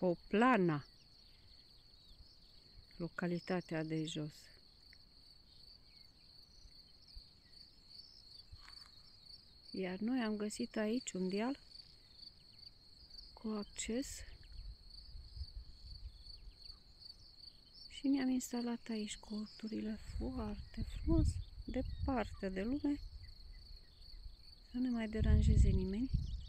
Poplana, localitatea de jos. Iar noi am găsit aici un deal cu acces și ne-am instalat aici corturile foarte frumos, departe de lume, să nu mai deranjeze nimeni.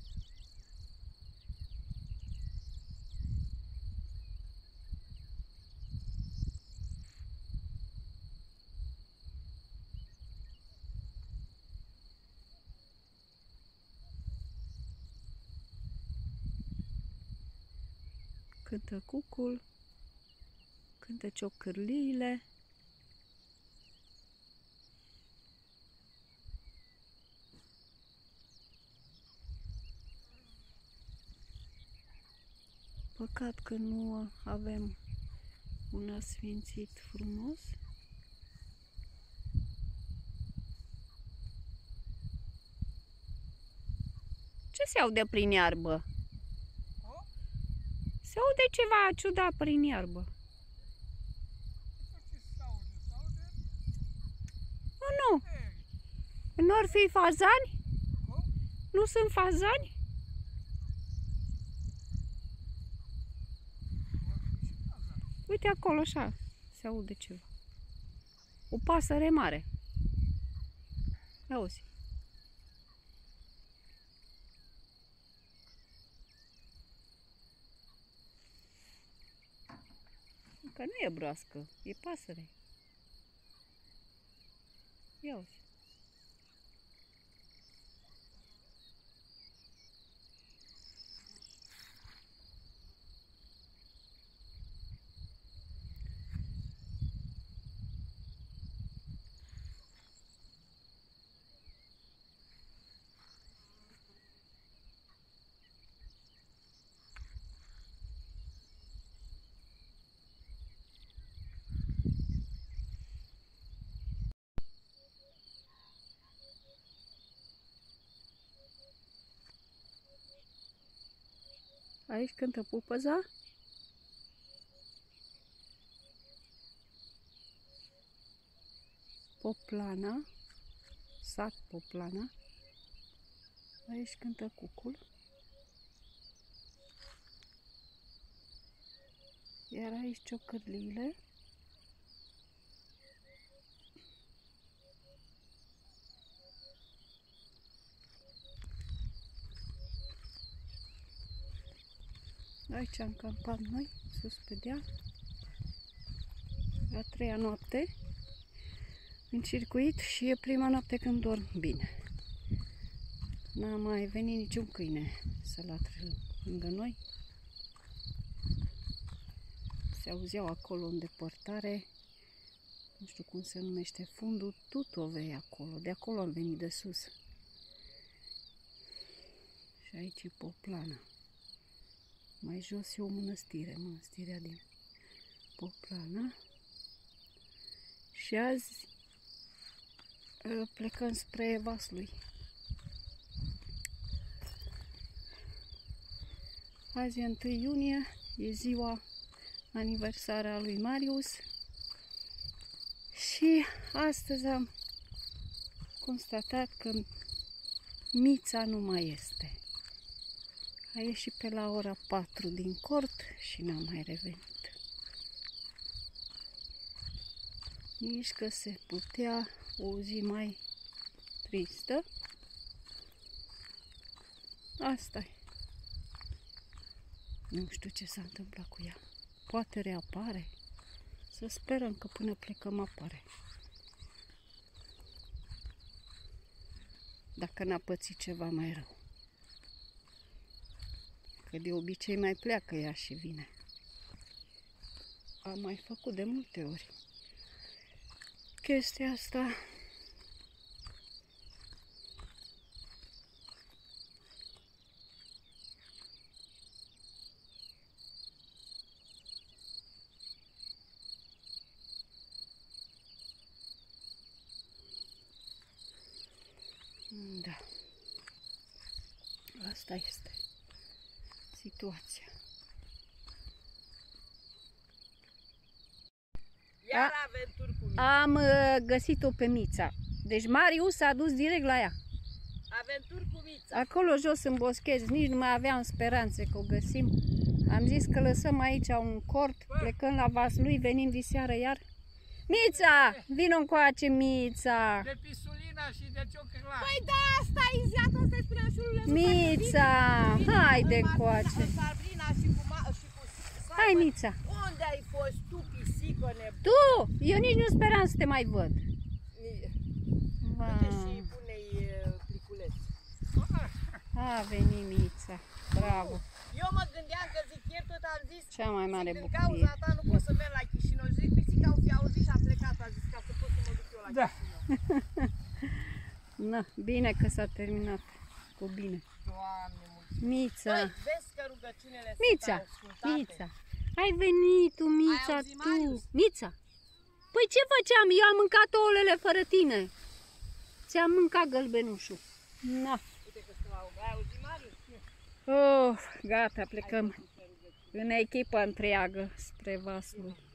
Cântă cucul, cântă ciocârliile. Păcat că nu avem un asfințit frumos. Ce se aude prin iarbă? Se aude ceva ciudat prin iarbă. Nu. Nu ar fi fazani? Nu sunt fazani? Uite acolo așa, se aude ceva. O pasăre mare. Auzi. Că nu e broască, e pasăre. Ia uzi. Aici cântă pupăza. Poplana, sat Poplana. Aici cântă cucul. Iar aici ciocârliile. Aici am campat noi, sus pe deal, la 3-a noapte, în circuit, și e prima noapte când dorm bine. N-a mai venit niciun câine să latre lângă noi. Se auzeau acolo în depărtare, nu știu cum se numește, fundul Tutovei acolo, de acolo am venit de sus. Și aici e Poplana. Mai jos e o mănăstire, mănăstirea din Poplana. Și azi plecăm spre Vaslui. Azi e 1 iunie, e ziua aniversară a lui Marius. Și astăzi am constatat că Mița nu mai este. A ieșit pe la ora 4 din cort și n-a mai revenit. Nici că se putea o zi mai tristă. Asta-i. Nu știu ce s-a întâmplat cu ea. Poate reapare. Să sperăm că până plecăm apare. Dacă n-a pățit ceva mai rău. Că de obicei mai pleacă ea și vine. Am mai făcut de multe ori chestia asta. Da. Asta este situația. Iar aventuri cu Mița. Am găsit-o pe Mița. Deci Marius s-a dus direct la ea. Aventuri cu Mița. Acolo jos în boschezi, nici nu mai aveam speranțe că o găsim. Am zis că lăsăm aici un cort, plecăm la Vaslui, venim diseară iar. Mița! Vino încoace, Mița! De pisulina și de ciocălat. Păi da, stai, iată, ăsta-i spuneam și lui Mița! Haide încoace! În Sabrina și cu Simon. Hai, Mița! Unde ai fost tu, pisică nebună? Tu! Eu nici nu speram să te mai văd. Du-te și pune-i pliculeț. A venit Mița. Bravo! Eu mă gândeam că zic, ieri tot am zis, Cea mai mare din bucurie. cauza ta nu pot să merg la Chișinău. Zic, pisica au fi auzit și a plecat, a zis, ca să pot să mă duc eu la Da. Chișinău. Na, bine că s-a terminat cu bine. Doamne, mulțumesc. Mița! Băi, vezi că rugăciunile Mița! sunt ascultate. Mița! Ai venit tu, Mița, Ai auzit, tu! Marius? Mița! Păi ce făceam? Eu am mâncat ouălele fără tine. Ți-am mâncat gălbenușul. Na. Uite că sunt la ai auzit, Marius? Oh, gata, plecăm în echipă întreagă spre Vaslui.